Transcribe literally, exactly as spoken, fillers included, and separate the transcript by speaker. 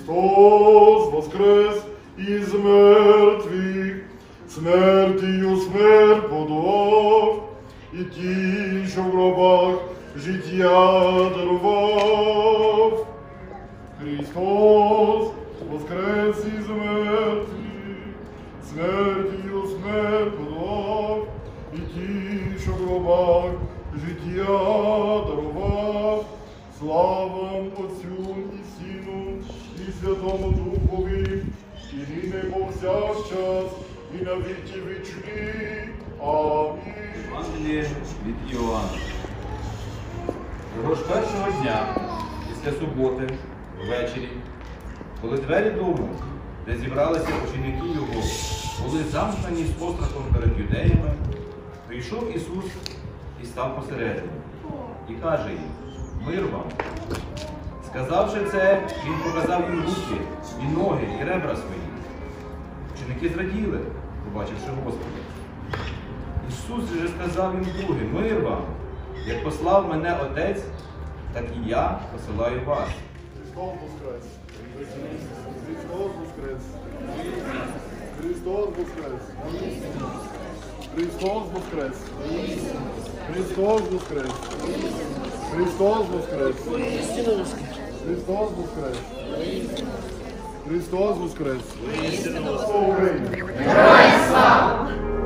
Speaker 1: Христос воскрес із мертвих, смертію смерть подолав, і ті, що в гробах життя дарував. Христос воскрес із мертвих, смертію смерть подолав, і ті, що в гробах життя дарував. Слава Отцю і Сину, і Святому Духові, і нині повсякчас, і на віки вічні. Амінь.
Speaker 2: Євангеліє від Іоанна. Того ж першого дня, після суботи, ввечері, коли двері дому, де зібралися ученики його, були замкнені з острахом перед юдеями, прийшов Ісус і став посередині, і каже їм: «Мир вам!» Сказавши це, Він показав їм руки, і ноги, і ребра свої. Ученики зраділи, побачивши Господа. Ісус же сказав їм друге: «Мир вам! Як послав мене Отець, так і я посилаю вас».
Speaker 1: Христос воскрес! Христос воскрес! Христос воскрес! Христос воскрес! Христос воскрес! Христос воскрес! Христос воскрес! Христос воскрес! Слава Україні!
Speaker 3: Героям слава!